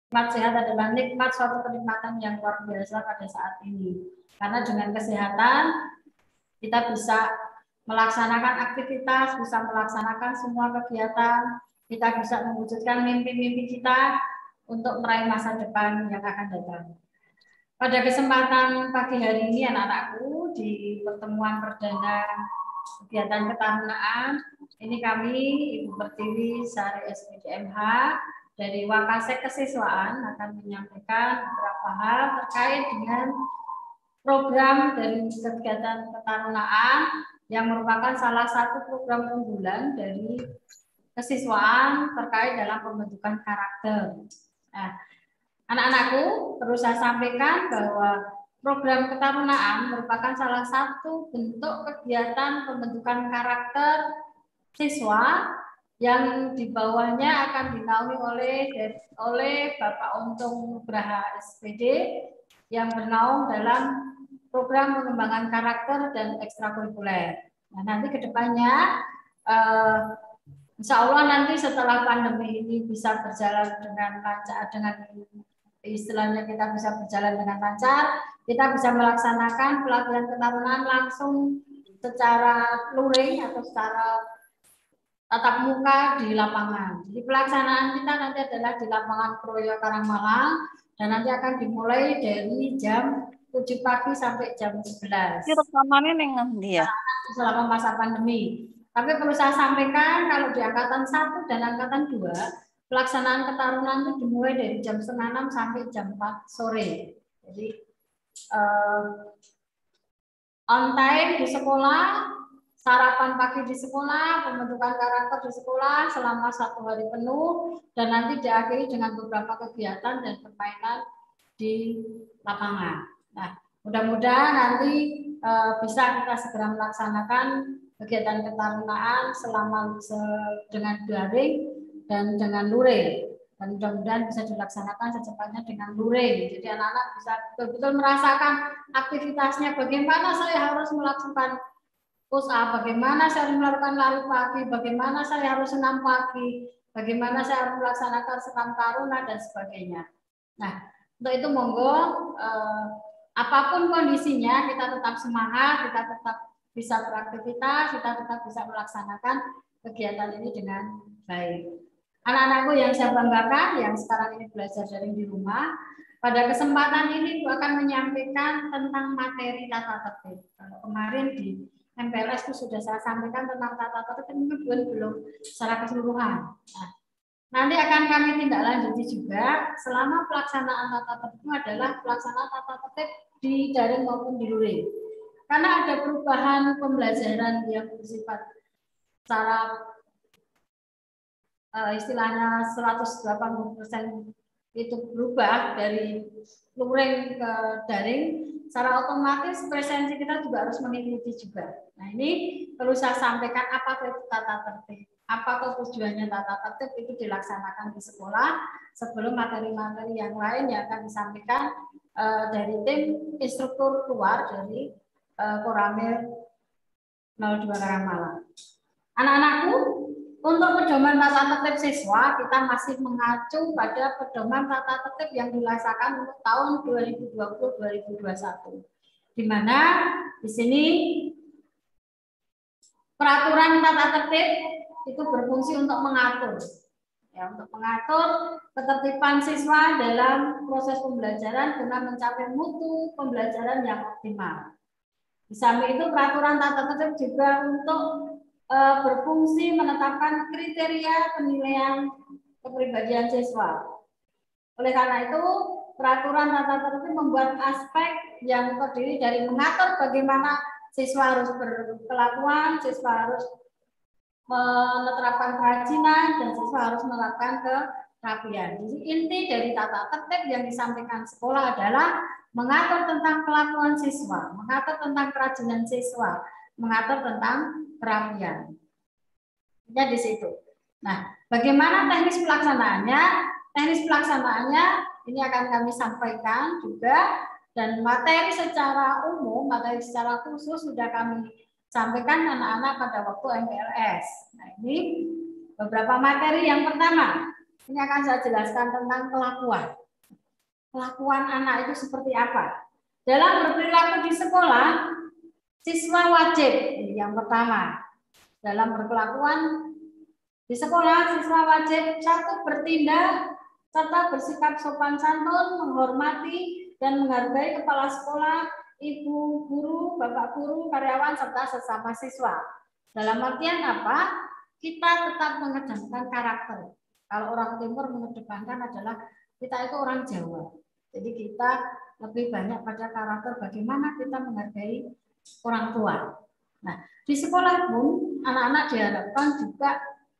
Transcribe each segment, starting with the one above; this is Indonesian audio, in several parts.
Nikmat sehat adalah nikmat, suatu kenikmatan yang luar biasa pada saat ini. Karena dengan kesehatan kita bisa melaksanakan aktivitas, bisa melaksanakan semua kegiatan, kita bisa mewujudkan mimpi-mimpi kita untuk meraih masa depan yang akan datang. Pada kesempatan pagi hari ini anak-anakku, di pertemuan perdana kegiatan ketarunaan, ini kami Ibu Pertiwi Sari SPDMH dari Wakasek Kesiswaan akan menyampaikan beberapa hal terkait dengan program dari kegiatan ketarunaan yang merupakan salah satu program unggulan dari kesiswaan terkait dalam pembentukan karakter. Nah, anak-anakku, perlu saya sampaikan bahwa program ketarunaan merupakan salah satu bentuk kegiatan pembentukan karakter siswa yang di bawahnya akan dinaungi oleh Bapak Untung Nugraha SPD yang bernaung dalam program pengembangan karakter dan ekstrakurikuler. Nah, nanti kedepannya insya Allah nanti setelah pandemi ini bisa berjalan dengan lancar, dengan istilahnya kita bisa berjalan dengan lancar, kita bisa melaksanakan pelatihan ketarunaan langsung secara luring atau secara tatap muka di lapangan. Jadi pelaksanaan kita nanti adalah di lapangan Kroyo Karangmalang dan nanti akan dimulai dari jam 7 pagi sampai jam 11. Ini rekamannya dengan dia. Selama masa pandemi. Tapi perlu saya sampaikan kalau di angkatan 1 dan angkatan 2 pelaksanaan ketarunaan itu dimulai dari jam 5:30 sampai jam 4 sore. Jadi on time di sekolah, sarapan pagi di sekolah, pembentukan karakter di sekolah selama 1 hari penuh, dan nanti diakhiri dengan beberapa kegiatan dan permainan di lapangan. Nah, mudah-mudahan nanti bisa kita segera melaksanakan kegiatan ketarunaan selama dengan daring dan dengan luring. Dan mudah-mudahan bisa dilaksanakan secepatnya dengan luring. Jadi anak-anak bisa betul-betul merasakan aktivitasnya, bagaimana saya harus melakukan push up, bagaimana saya harus melakukan lari pagi, bagaimana saya harus senam pagi, bagaimana saya harus melaksanakan senam taruna, dan sebagainya. Nah, untuk itu monggo apapun kondisinya kita tetap semangat, kita tetap bisa beraktivitas, kita tetap bisa melaksanakan kegiatan ini dengan baik. Anak-anakku yang saya banggakan, yang sekarang ini belajar daring di rumah, pada kesempatan ini aku akan menyampaikan tentang materi tata tertib. Kalau kemarin di MPLS itu sudah saya sampaikan tentang tata tertib, belum secara keseluruhan. Nah, nanti akan kami tindak lanjuti juga selama pelaksanaan tata tertib adalah pelaksanaan tata tertib di daring maupun di luring. Karena ada perubahan pembelajaran yang bersifat secara istilahnya 180% itu berubah dari luring ke daring, secara otomatis presensi kita juga harus mengikuti juga. Nah, ini perlu saya sampaikan apa itu tata tertib. Apakah tujuannya tata tertib itu dilaksanakan di sekolah sebelum materi-materi yang lain yang akan disampaikan dari tim instruktur luar dari Koramil 02 Karangmalang. Anak-anakku, untuk pedoman tata tertib siswa, kita masih mengacu pada pedoman tata tertib yang dilaksanakan untuk tahun 2020-2021. Di mana di sini peraturan tata tertib itu berfungsi untuk mengatur, ya, untuk mengatur ketertiban siswa dalam proses pembelajaran guna mencapai mutu pembelajaran yang optimal. Di samping itu peraturan tata tertib juga untuk berfungsi menetapkan kriteria penilaian kepribadian siswa. Oleh karena itu, peraturan tata tertib membuat aspek yang terdiri dari mengatur bagaimana siswa harus berkelakuan, siswa harus menerapkan kerajinan, dan siswa harus menerapkan kerapian. Jadi inti dari tata tertib yang disampaikan sekolah adalah mengatur tentang kelakuan siswa, mengatur tentang kerajinan siswa, mengatur tentang kerapian. Ya, di situ. Nah, bagaimana teknis pelaksanaannya? Teknis pelaksanaannya ini akan kami sampaikan juga, dan materi secara umum, materi secara khusus sudah kami sampaikan anak-anak pada waktu MPLS. Nah, ini beberapa materi. Yang pertama, Ini akan saya jelaskan tentang kelakuan. Kelakuan anak itu seperti apa? Dalam berperilaku di sekolah, siswa wajib, ini yang pertama. Dalam berkelakuan di sekolah, siswa wajib 1. Bertindak serta bersikap sopan santun, menghormati dan menghargai kepala sekolah, ibu guru, bapak guru, karyawan, serta sesama siswa. Dalam artian apa? Kita tetap mengedepankan karakter. Kalau orang Timur mengedepankan adalah kita itu orang Jawa. Jadi kita lebih banyak pada karakter bagaimana kita menghargai orang tua. Nah, di sekolah pun anak-anak diharapkan juga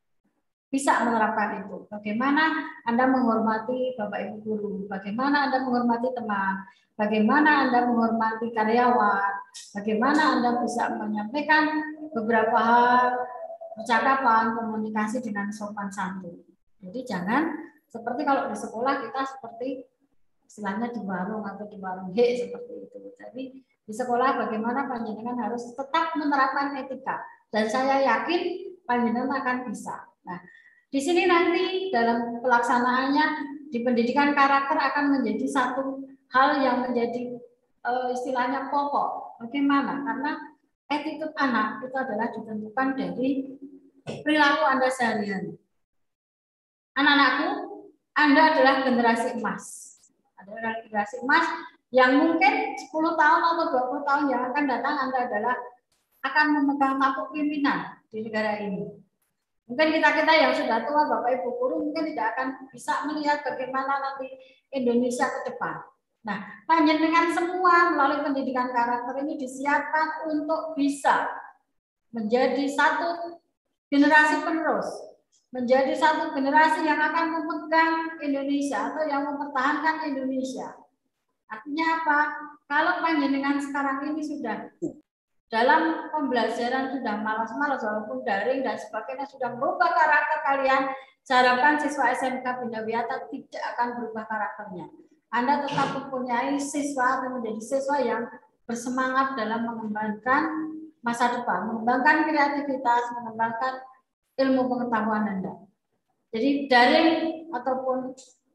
bisa menerapkan itu. Bagaimana Anda menghormati Bapak Ibu guru, bagaimana Anda menghormati teman, bagaimana Anda menghormati karyawan, bagaimana Anda bisa menyampaikan beberapa hal, percakapan, komunikasi dengan sopan santun. Jadi jangan seperti kalau di sekolah kita seperti istilahnya di warung atau di warung seperti itu. Jadi di sekolah bagaimana panjenengan harus tetap menerapkan etika dan saya yakin panjenengan akan bisa. Nah, di sini nanti dalam pelaksanaannya di pendidikan karakter akan menjadi satu hal yang menjadi istilahnya pokok. Bagaimana? Karena attitude anak itu adalah ditentukan dari perilaku Anda sehari-hari. Anak-anakku, Anda adalah generasi emas. Adalah generasi emas yang mungkin 10 tahun atau 20 tahun yang akan datang Anda adalah akan memegang tampuk pimpinan di negara ini. Mungkin kita-kita yang sudah tua, Bapak Ibu guru mungkin tidak akan bisa melihat bagaimana nanti Indonesia ke depan. Nah, panjenengan semua melalui pendidikan karakter ini disiapkan untuk bisa menjadi satu generasi penerus, menjadi satu generasi yang akan memegang Indonesia atau yang mempertahankan Indonesia. Artinya apa? Kalau panjenengan sekarang ini sudah dalam pembelajaran sudah malas-malas walaupun daring dan sebagainya sudah merubah karakter kalian, saya harapkan siswa SMK Bina Wiyata tidak akan berubah karakternya. Anda tetap mempunyai siswa atau menjadi siswa yang bersemangat dalam mengembangkan masa depan, mengembangkan kreativitas, mengembangkan ilmu pengetahuan Anda. Jadi daring ataupun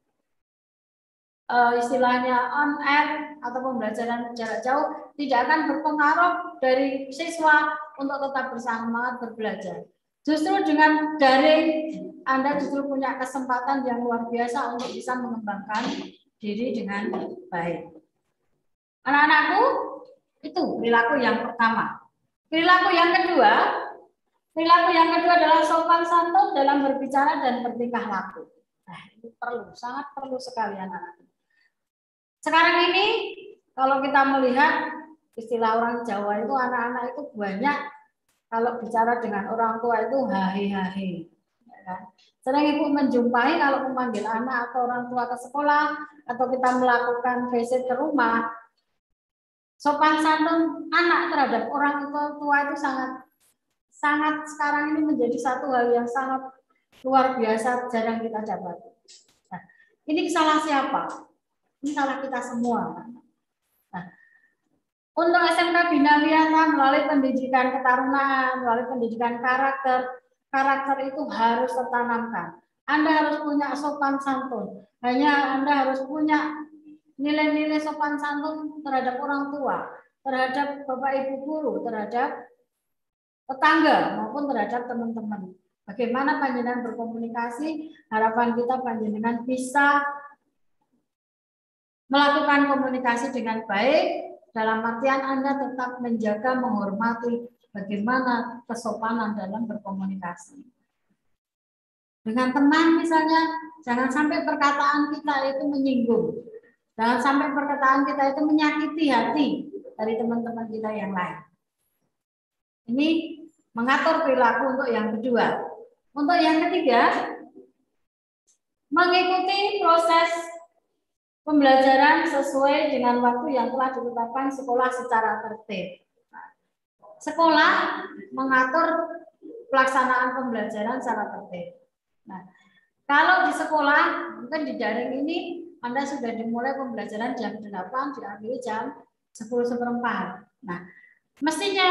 istilahnya on air atau pembelajaran jarak jauh tidak akan berpengaruh dari siswa untuk tetap bersemangat berbelajar. Justru dengan daring Anda justru punya kesempatan yang luar biasa untuk bisa mengembangkan diri dengan baik. Anak-anakku, itu perilaku yang pertama. Perilaku yang kedua adalah sopan santun dalam berbicara dan bertingkah laku. Nah, ini sangat perlu sekali anak-anak. Sekarang ini kalau kita melihat istilah orang Jawa itu anak-anak itu banyak kalau bicara dengan orang tua itu hahe-hahe. Ya kan? Sering ibu menjumpai kalau memanggil anak atau orang tua ke sekolah atau kita melakukan visit ke rumah, sopan santun anak terhadap orang tua itu sangat sekarang ini menjadi satu hal yang sangat luar biasa jarang kita dapati. Nah, ini salah siapa? Ini salah kita semua. Nah, untuk SMK Bina Wiyata melalui pendidikan ketarunaan, melalui pendidikan karakter itu harus tertanamkan. Anda harus punya sopan santun. Anda harus punya nilai-nilai sopan santun terhadap orang tua, terhadap Bapak Ibu guru, terhadap tetangga maupun terhadap teman-teman. Bagaimana panjenengan berkomunikasi? Harapan kita panjenengan bisa melakukan komunikasi dengan baik, dalam artian Anda tetap menjaga, menghormati bagaimana kesopanan dalam berkomunikasi. Dengan teman misalnya, jangan sampai perkataan kita itu menyinggung. Jangan sampai perkataan kita itu menyakiti hati dari teman-teman kita yang lain. Ini mengatur perilaku untuk yang kedua. Untuk yang ketiga, mengikuti proses pembelajaran sesuai dengan waktu yang telah ditetapkan sekolah secara tertib. Sekolah mengatur pelaksanaan pembelajaran secara tertib. Nah, kalau di sekolah, mungkin di daring ini Anda sudah dimulai pembelajaran jam 8, diakhiri jam 10:04. Nah, mestinya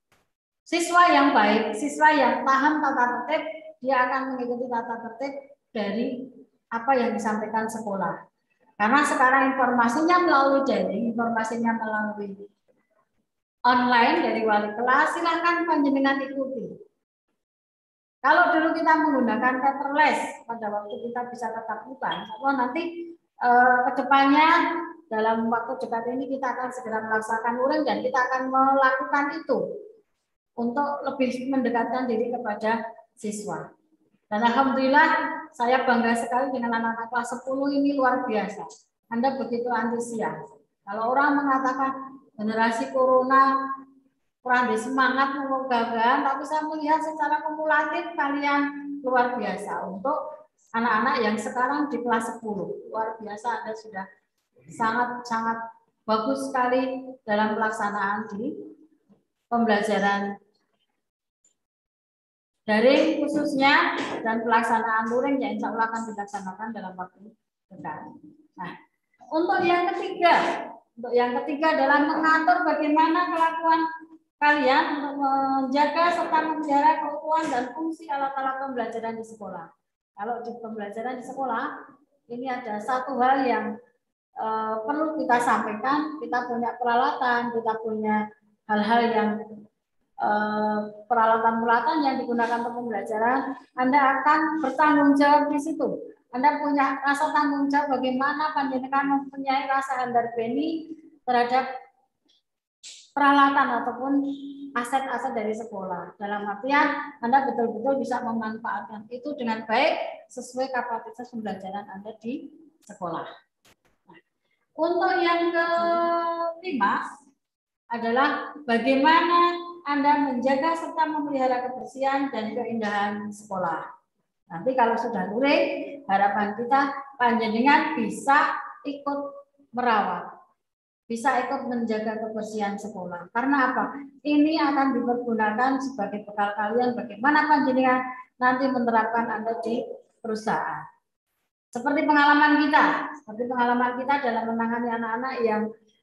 siswa yang baik, siswa yang paham tata tertib, dia akan mengikuti tata tertib dari apa yang disampaikan sekolah. Karena sekarang informasinya melalui daring, informasinya melalui online dari wali kelas, silakan panjenengan ikuti. Kalau dulu kita menggunakan paperless, pada waktu kita bisa tatap muka, insya nanti kedepannya dalam waktu dekat ini kita akan segera melaksanakan luring dan kita akan melakukan itu untuk lebih mendekatkan diri kepada siswa. Dan alhamdulillah saya bangga sekali dengan anak-anak kelas 10 ini luar biasa. Anda begitu antusias. Kalau orang mengatakan generasi corona kurang semangat menggagahan, tapi saya melihat secara kumulatif kalian luar biasa untuk anak-anak yang sekarang di kelas 10. Luar biasa, Anda sudah sangat-sangat bagus sekali dalam pelaksanaan di pembelajaran daring khususnya dan pelaksanaan luring yang insya Allah akan dilaksanakan dalam waktu dekat. Nah, untuk yang ketiga adalah mengatur bagaimana kelakuan kalian untuk menjaga serta memelihara keutuhan dan fungsi alat-alat pembelajaran di sekolah. Kalau di pembelajaran di sekolah, ini ada satu hal yang perlu kita sampaikan. Kita punya peralatan, kita punya hal-hal yang peralatan-peralatan yang digunakan untuk pembelajaran. Anda akan bertanggung jawab di situ. Anda punya rasa tanggung jawab bagaimana panjenengan mempunyai rasa handarbeni terhadap peralatan ataupun aset-aset dari sekolah. Dalam artian Anda betul-betul bisa memanfaatkan itu dengan baik sesuai kapasitas pembelajaran Anda di sekolah. Nah, untuk yang kelima adalah bagaimana Anda menjaga serta memelihara kebersihan dan keindahan sekolah. Nanti kalau sudah luring, harapan kita panjenengan bisa ikut merawat, bisa ikut menjaga kebersihan sekolah. Karena apa? Ini akan dipergunakan sebagai bekal kalian bagaimana panjenengan nanti menerapkan Anda di perusahaan. Seperti pengalaman kita dalam menangani anak-anak yang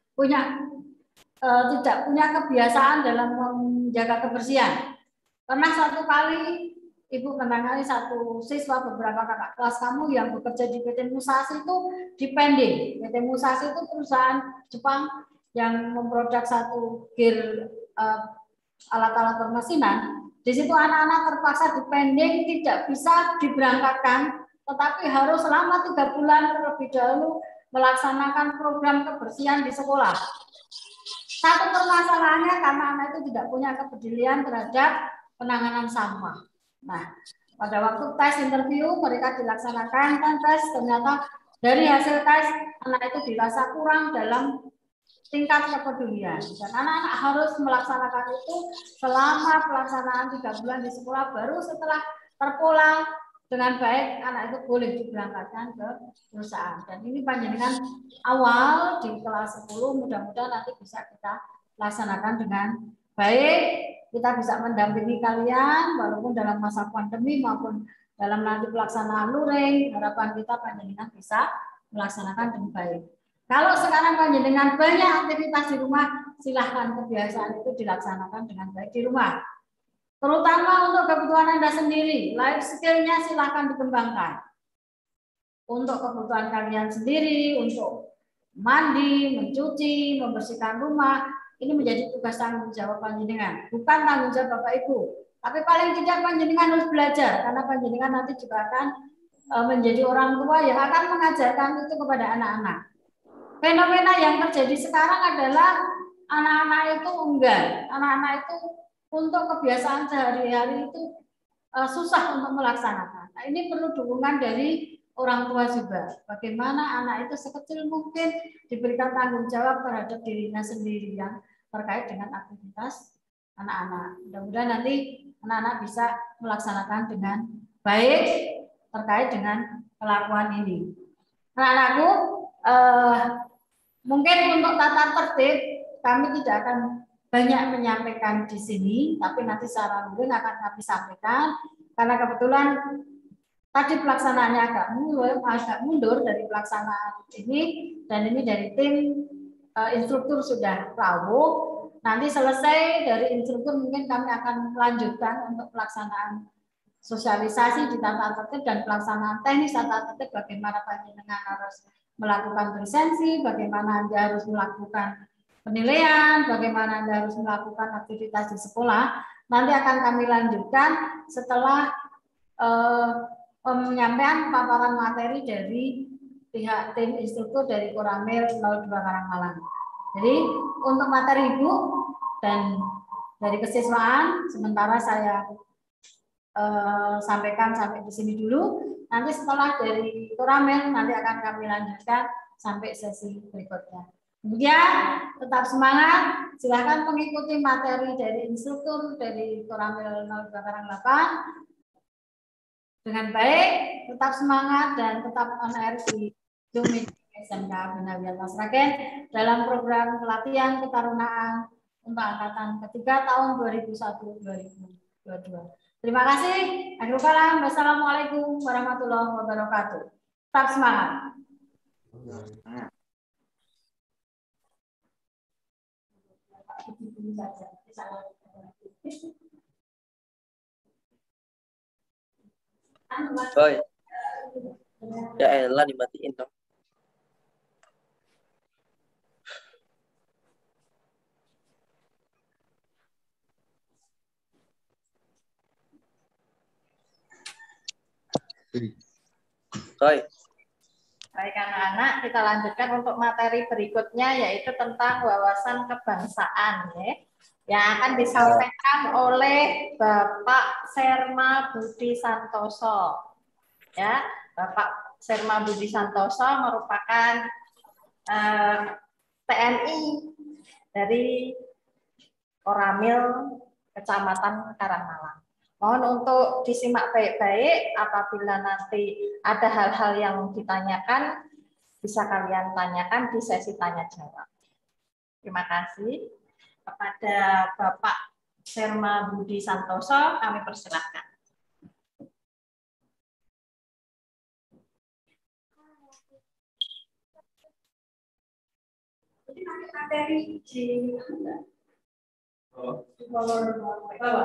tidak punya kebiasaan dalam menjaga kebersihan. Pernah satu kali Ibu menangani satu siswa beberapa kakak kelas kamu yang bekerja di PT Musashi itu di pending. PT Musashi itu perusahaan Jepang yang memproduk satu gear alat-alat permesinan. Di situ anak-anak terpaksa di pending, tidak bisa diberangkatkan, tetapi harus selama 3 bulan terlebih dahulu melaksanakan program kebersihan di sekolah. Satu permasalahannya karena anak itu tidak punya kepedulian terhadap penanganan sampah. Nah, pada waktu tes interview mereka dilaksanakan tes, ternyata dari hasil tes anak itu dirasa kurang dalam tingkat kepedulian dan anak-anak harus melaksanakan itu selama pelaksanaan 3 bulan di sekolah, baru setelah terpola dengan baik anak itu boleh diberangkatkan ke perusahaan. Dan ini panjenengan awal di kelas 10 mudah-mudahan nanti bisa kita laksanakan dengan baik. Kita bisa mendampingi kalian walaupun dalam masa pandemi maupun dalam nanti pelaksanaan luring. Harapan kita panjenengan bisa melaksanakan dengan baik. Kalau sekarang panjenengan banyak aktivitas di rumah, silahkan kebiasaan itu dilaksanakan dengan baik di rumah. Terutama untuk kebutuhan Anda sendiri, life skill-nya silahkan dikembangkan. Untuk kebutuhan kalian sendiri, untuk mandi, mencuci, membersihkan rumah, ini menjadi tugas tanggung jawab panjenengan, bukan tanggung jawab Bapak Ibu. Tapi paling tidak panjenengan harus belajar, karena panjenengan nanti juga akan menjadi orang tua yang akan mengajarkan itu kepada anak-anak. Fenomena yang terjadi sekarang adalah anak-anak itu enggan, anak-anak itu untuk kebiasaan sehari-hari itu susah untuk melaksanakan. Nah, ini perlu dukungan dari orang tua juga. Bagaimana anak itu sekecil mungkin diberikan tanggung jawab terhadap dirinya sendiri yang terkait dengan aktivitas anak-anak. Mudah-mudahan nanti anak-anak bisa melaksanakan dengan baik terkait dengan kelakuan ini. Anak-anakku, mungkin untuk tata tertib kami tidak akan banyak menyampaikan di sini, tapi nanti secara luring akan kami sampaikan karena kebetulan tadi pelaksanaannya agak mundur dari pelaksanaan ini, dan ini dari tim instruktur sudah rawuh. Nanti selesai dari instruktur mungkin kami akan melanjutkan untuk pelaksanaan sosialisasi di tata tertib dan pelaksanaan teknis tata tertib, bagaimana panjenengan harus melakukan presensi, bagaimana Anda harus melakukan penilaian, bagaimana Anda harus melakukan aktivitas di sekolah. Nanti akan kami lanjutkan setelah penyampaian paparan materi dari pihak tim instruktur dari Koramil 02 Karangmalang. Jadi untuk materi Ibu dan dari kesiswaan sementara saya sampaikan sampai di sini dulu. Nanti setelah dari Koramil nanti akan kami lanjutkan sampai sesi berikutnya. Kemudian tetap semangat, silakan mengikuti materi dari instruktur dari Koramil 02 Karanglapan dengan baik, tetap semangat dan tetap on air di Zoom SMK Benawian Mas Raken dalam program pelatihan ketarunaan untuk angkatan ketiga tahun 2001-2022. Terima kasih. Akhirul kalam. Wassalamualaikum warahmatullahi wabarakatuh. Tetap semangat. Oi. Ya elah dimatiin dong. Oi. Baik anak-anak, kita lanjutkan untuk materi berikutnya yaitu tentang wawasan kebangsaan ya. Yang akan disampaikan oleh Bapak Serma Budi Santoso. Ya, Bapak Serma Budi Santoso merupakan TNI dari Koramil Kecamatan Karangmalang. Mohon untuk disimak baik-baik, apabila nanti ada hal-hal yang ditanyakan, bisa kalian tanyakan di sesi tanya jawab. Terima kasih. Kepada Bapak Serma Budi Santoso, kami persilahkan. Jadi materi di bawah.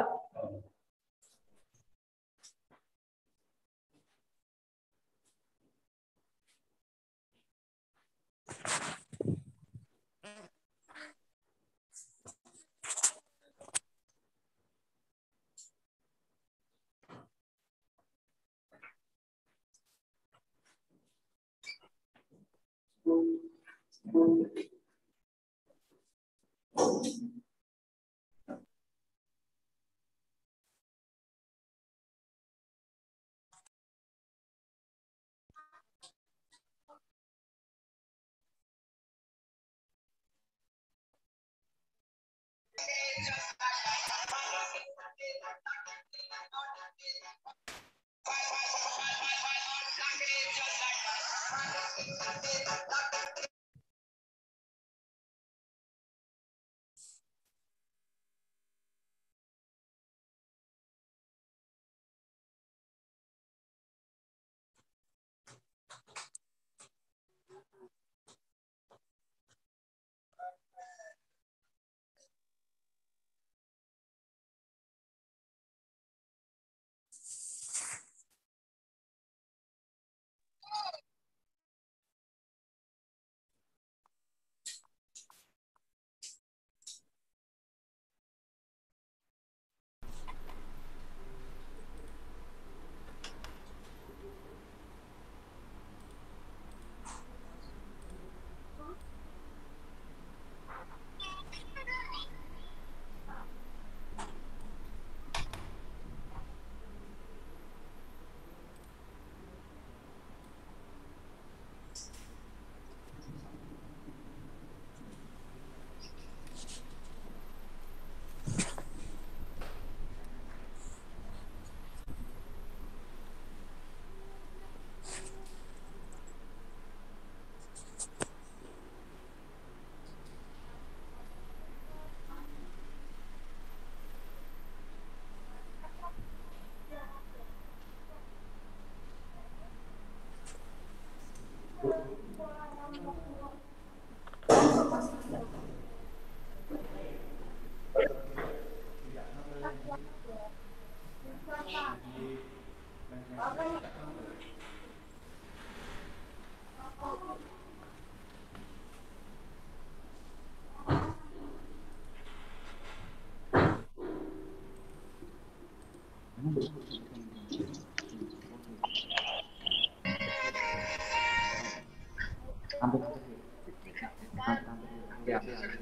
Ya.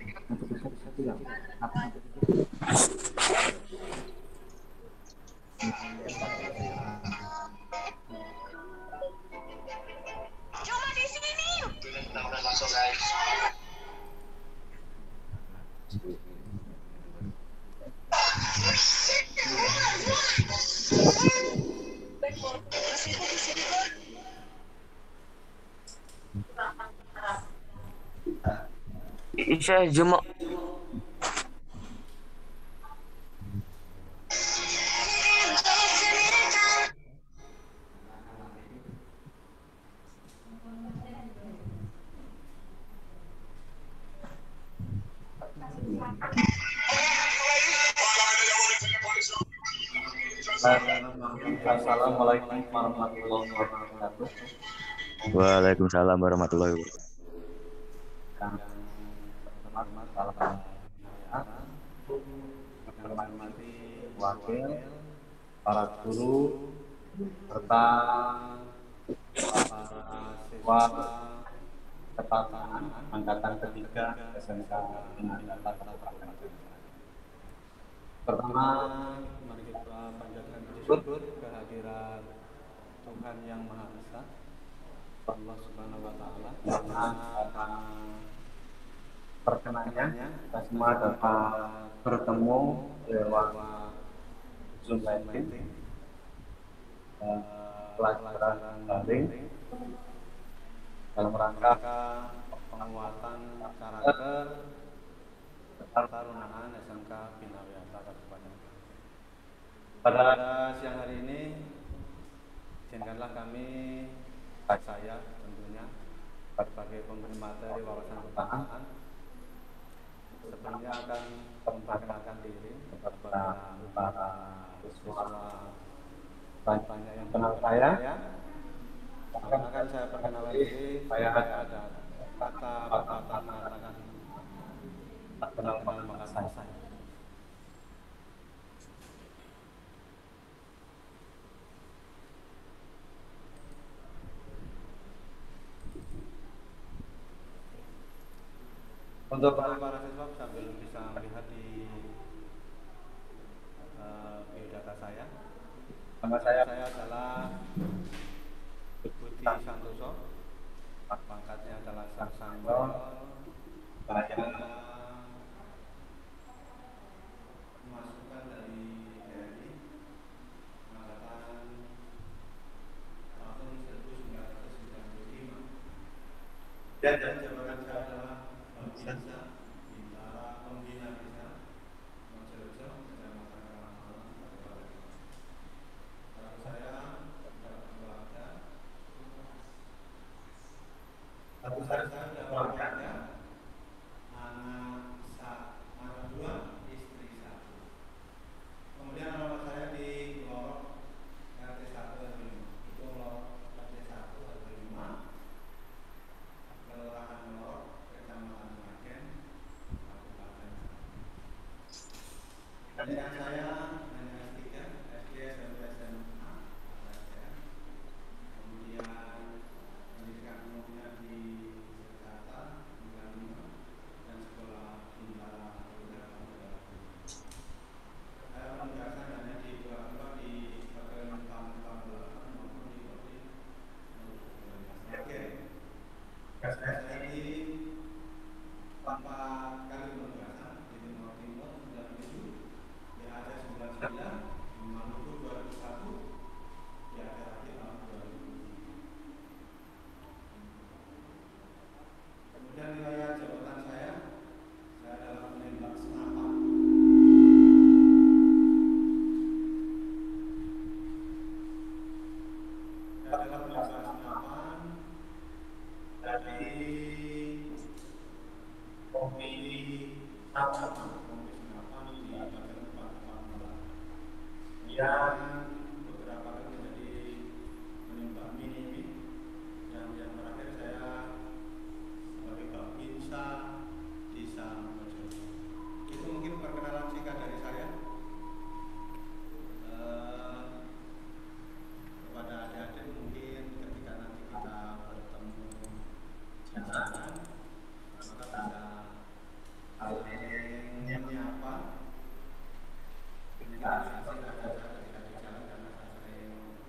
Cuma di sini. Isya Jumat. Assalamualaikum warahmatullahi wabarakatuh. Waalaikumsalam warahmatullahi wabarakatuh. Wakil, para guru, serta para siswa angkatan ketiga SMK Negeri 1 Kabupaten. Pertama, mari kita panjatkan syukur kehadirat Tuhan Yang Maha Esa, Allah Subhanahu wa Ta'ala, karena perkenannya kita semua dapat bertemu lewat Zoom meeting, pelajaran daring dalam rangka penguatan karakter ketarunaan SMK Bina Wiyata Kabupaten. Pada siang hari ini, izinkanlah kami, saya tentunya, sebagai pemberi materi wawasan kebangsaan, sebelumnya akan memperkenalkan diri kepada para siswa banyak yang kenal saya. Akan saya perkenalkan diri, saya ada kata mengatakan tak kenal maka saya. Untuk para siswa sambil bisa melihat di biodata saya. Nama saya adalah Budi Santoso. Pangkatnya adalah Sarjana Mayor. Saya masukkan dari TNI angkatan tahun 1995. Dan jabatan saya adalah Pembina Bintara Pembina Desa Mojorejo, Kecamatan Karangpalang, Kabupaten. Kalau saya keluarga, anak dua, istri satu. Kemudian alamat saya di Lorok RT 1 RW 5. Itu Lorok RT 1 RW 5. Kelurahan Lorok, Kecamatan Klaten, Kabupaten. Pendidikan saya hanya S3, SD, SMP, SMA, kemudian pendidikan umumnya di Jakarta, dan sekolah Bintara Udara Udara. Saya penugasan hanya di dua tempat, di Bagian Tamu maupun di Kodim. Oke. Saya di tempat kali penugasan di Timur Timur 97, di Aceh 99, di Maluku 2001, di Aceh lagi tahun 2000. Kemudian wilayah jabatan saya adalah penembak senapan. Saya adalah penembak senapan dari komisi senapan di bagian 4 yang beberapa kali menjadi penembak mini, dan yang terakhir saya sebagai Babinsa Desa Mojorejo. Itu mungkin perkenalan singkat dari saya. Kepada adik-adik mungkin ketika nanti kita bertemu di kebiasaan, maka bisa saling menyapa, komunikasi ada ketika di jalan karena saya sering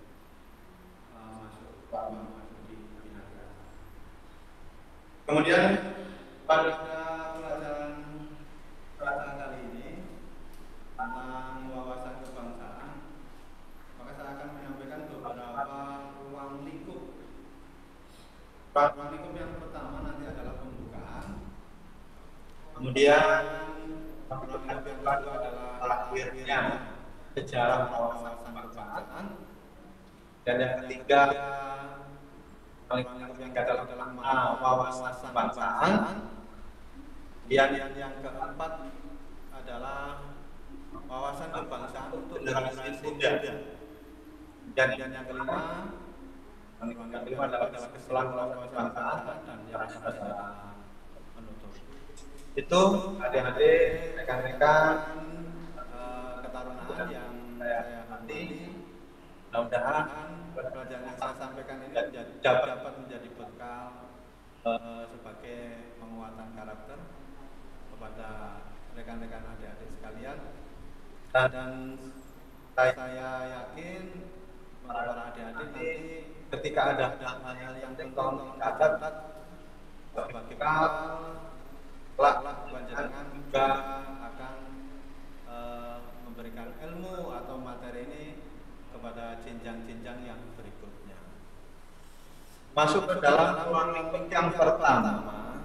masuk di binaga. Kemudian pada pelajaran kita kali ini tentang wawasan kebangsaan, maka saya akan menyampaikan beberapa ruang lingkup. Ruang lingkup yang pertama nanti adalah pembukaan. Kemudian ruang lingkup yang kedua adalah akhirnya sejarah wawasan kebangsaan. Dan yang ketiga ruang lingkup yang adalah wawasan kebangsaan. Dan yang keempat adalah wawasan kebangsaan untuk generasi muda. Dan yang kelima adalah keseluruhan wawasan kebangsaan dan yang adalah menutup. Itu adik-adik, rekan-rekan ketarunaan yang saya hormati. Mudah-mudahan pelajaran yang saya sampaikan ini dapat menjadi bekal sebagai penguatan karakter kepada rekan-rekan adik-adik sekalian, dan saya yakin para adik-adik nanti ketika ada hal-hal yang tolong dicatat sebagai bekal, kelak panjenengan juga akan memberikan ilmu atau materi ini kepada jenjang-jenjang yang berikutnya. Masuk ke dalam ruang lingkup yang pertama,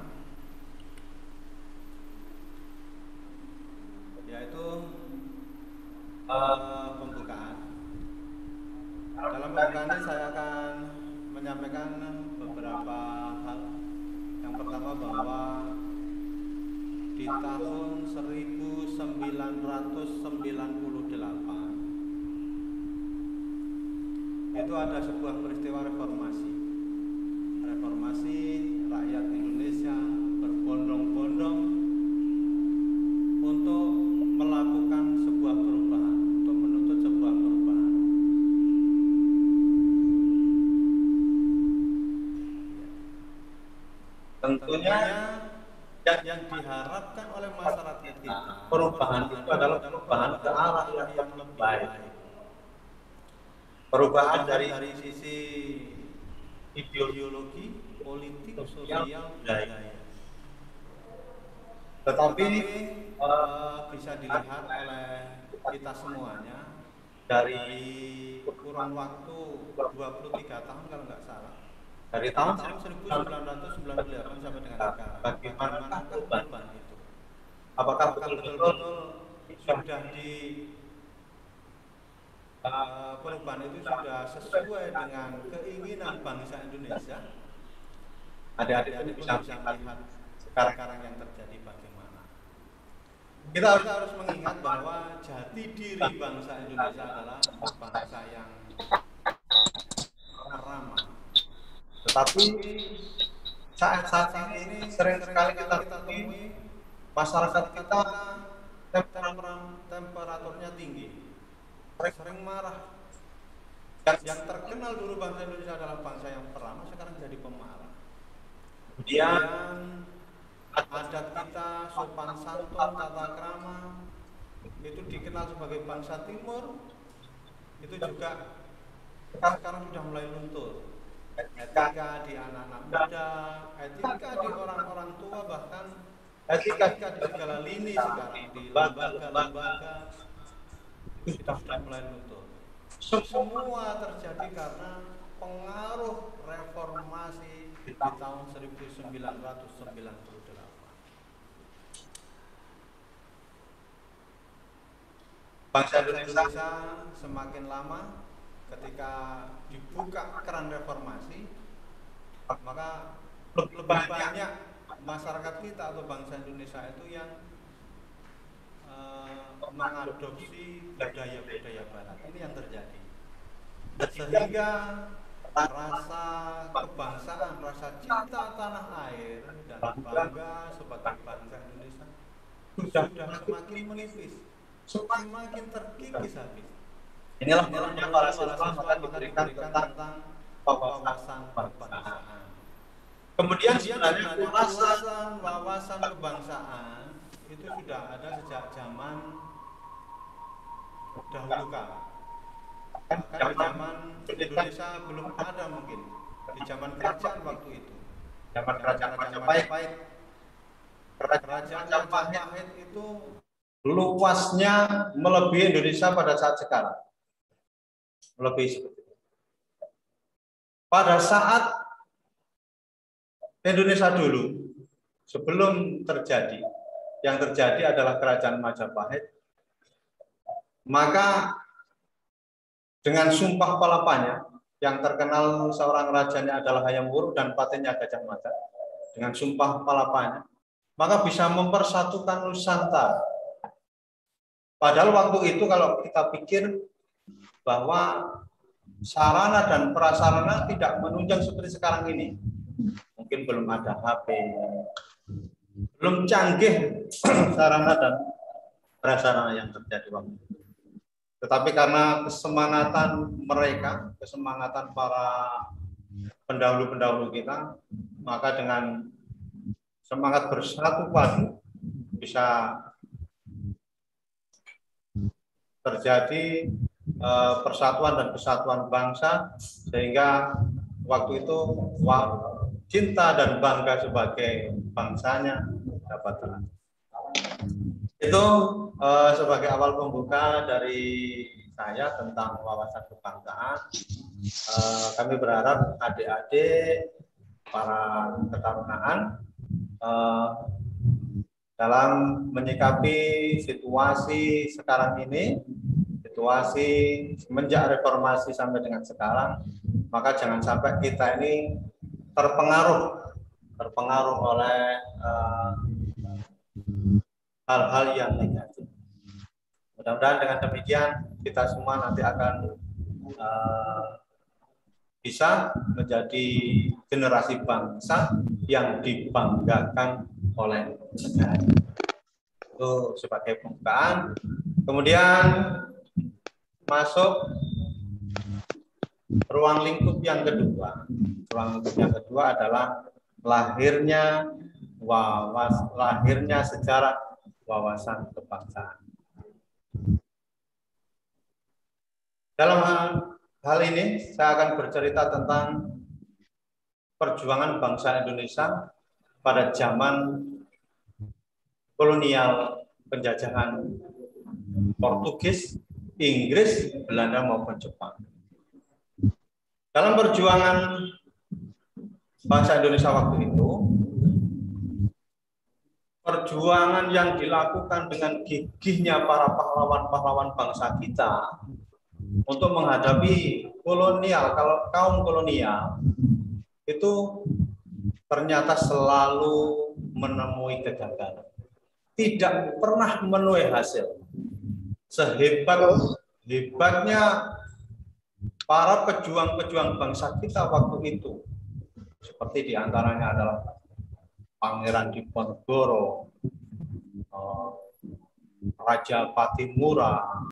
yaitu pembukaan. Dalam pembukaan ini saya akan menyampaikan beberapa hal. Yang pertama bahwa di tahun 1998 itu ada sebuah peristiwa reformasi. Reformasi rakyat Indonesia berbondong-bondong untuk melakukan sebuah perubahan, untuk menuntut sebuah perubahan. Tentunya yang diharapkan oleh masyarakat kita, perubahan itu adalah perubahan ke arah yang lebih baik. Perubahan dari sisi ideologi, politik, sosial, budaya. Tetapi bisa dilihat oleh kita semuanya dari kurun waktu 23 tahun kalau nggak salah, dari tahun 1998 sampai dengan sekarang, bagaimana perubahan itu? Apakah betul-betul sudah perubahan itu sudah sesuai dengan keinginan bangsa Indonesia? Adik-adik bisa melihat sekarang yang terjadi bagaimana. Kita harus mengingat bahwa jati diri bangsa Indonesia adalah bangsa yang ramah. Tetapi saat ini sering sekali kita temui masyarakat kita temperaturnya tinggi, sering marah. Yang terkenal dulu bangsa Indonesia adalah bangsa yang peramah, sekarang jadi pemarah. Kemudian adat kita, sopan santun, tata krama itu dikenal sebagai bangsa timur, itu juga sekarang sudah mulai luntur. Etika di anak-anak muda, etika di orang-orang tua, bahkan etika di segala lini sekarang, di lembaga-lembaga itu sudah mulai luntur. Semua terjadi karena pengaruh reformasi di tahun 1998. Bangsa Indonesia semakin lama ketika dibuka keran reformasi, maka lebih banyak masyarakat kita atau bangsa Indonesia itu yang mengadopsi budaya-budaya barat. Ini yang terjadi. Sehingga rasa kebangsaan, rasa cinta tanah air dan bangga sebagai bangsa Indonesia sudah semakin menipis, semakin terkikis habis. Inilah yang para siswa maka diberikan tentang wawasan kebangsaan. Kemudian sebenarnya wawasan kebangsaan itu sudah ada sejak zaman dahulu kala. Bahkan di zaman Indonesia belum ada mungkin. Di zaman kerajaan waktu itu. Zaman kerajaan Majapahit. Kerajaan Majapahit itu luasnya melebihi Indonesia pada saat sekarang. Melebihi seperti itu. Pada saat Indonesia dulu, sebelum terjadi, yang terjadi adalah kerajaan Majapahit, maka dengan sumpah palapanya, yang terkenal seorang rajanya adalah Hayam Wuruk dan patennya Gajah Mada, dengan sumpah palapanya, maka bisa mempersatukan Nusantara. Padahal waktu itu kalau kita pikir bahwa sarana dan prasarana tidak menunjang seperti sekarang ini. Mungkin belum ada HP, belum canggih sarana dan prasarana yang terjadi waktu itu. Tetapi karena kesemangatan mereka, kesemangatan para pendahulu-pendahulu kita, maka dengan semangat bersatu padu bisa terjadi persatuan dan kesatuan bangsa, sehingga waktu itu cinta dan bangga sebagai bangsanya dapat terang. Itu sebagai awal pembuka dari saya tentang wawasan kebangsaan. Kami berharap adik-adik para ketarunaan dalam menyikapi situasi sekarang ini, situasi semenjak reformasi sampai dengan sekarang, maka jangan sampai kita ini terpengaruh oleh hal-hal yang negatif. Mudah-mudahan dengan demikian kita semua nanti akan bisa menjadi generasi bangsa yang dibanggakan oleh negara. Itu sebagai pembukaan. Kemudian masuk ruang lingkup yang kedua. Ruang lingkup yang kedua adalah lahirnya sejarah wawasan kebangsaan. Dalam hal ini saya akan bercerita tentang perjuangan bangsa Indonesia pada zaman kolonial penjajahan Portugis, Inggris, Belanda maupun Jepang. Dalam perjuangan bangsa Indonesia waktu itu, perjuangan yang dilakukan dengan gigihnya para pahlawan-pahlawan bangsa kita untuk menghadapi kolonial, kalau kaum kolonial itu ternyata selalu menemui kegagalan, tidak pernah menuai hasil. Sehebat-hebatnya para pejuang-pejuang bangsa kita waktu itu, seperti diantaranya adalah Pangeran Diponegoro, Raja Patimura,